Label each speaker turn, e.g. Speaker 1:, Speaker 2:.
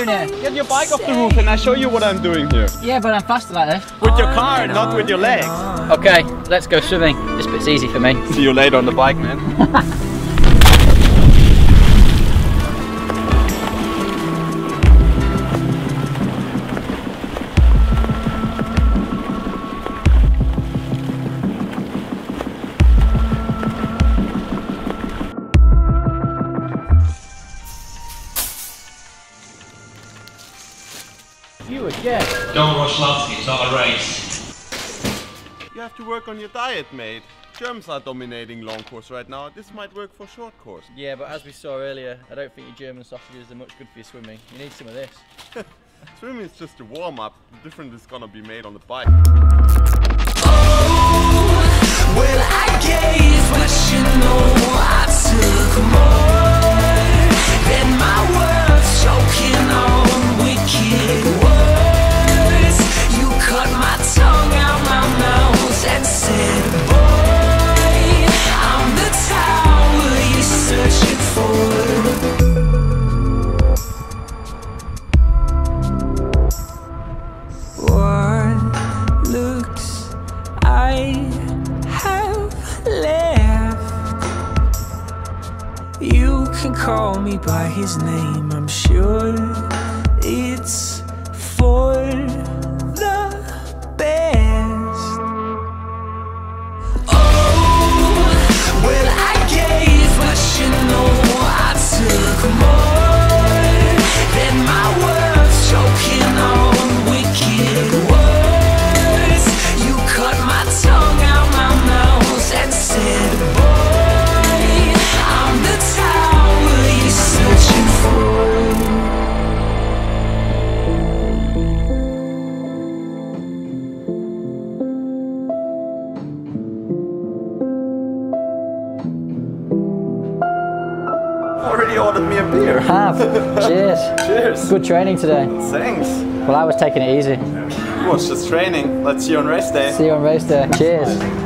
Speaker 1: doing here?
Speaker 2: Get your bike off the roof and I show you what I'm doing here.
Speaker 1: Yeah, but I'm faster like this.
Speaker 2: With your car, not with your legs.
Speaker 1: Okay, let's go swimming. This bit's easy for me.
Speaker 2: See you later on the bike, man.
Speaker 1: You again.
Speaker 3: Don't rush Lansky, it's not a race.
Speaker 2: You have to work on your diet, mate. Germans are dominating long course right now. This might work for short course.
Speaker 1: Yeah, but as we saw earlier, I don't think your German sausages are much good for your swimming. You need some of this.
Speaker 2: Swimming is just a warm-up. The difference is gonna be made on the bike.
Speaker 4: Oh, well, I gave, but you know I took more than my words, choking on wicked words. You cut my tongue out my mouth and said, boy, I'm the tower you're searching for. What looks I have left? You can call me by his name, I'm sure it's for the best. Oh, well, I gave, but you know I took more than my words, choking on wicked words. You cut my tongue out my mouth and said, boy, I'm the tower you're searching for.
Speaker 2: Already ordered me a beer.
Speaker 1: Have. Cheers.
Speaker 2: Cheers.
Speaker 1: Good training today.
Speaker 2: Thanks.
Speaker 1: Well, I was taking it easy.
Speaker 2: It was just training. Let's see you on race day.
Speaker 1: See you on race day. Cheers.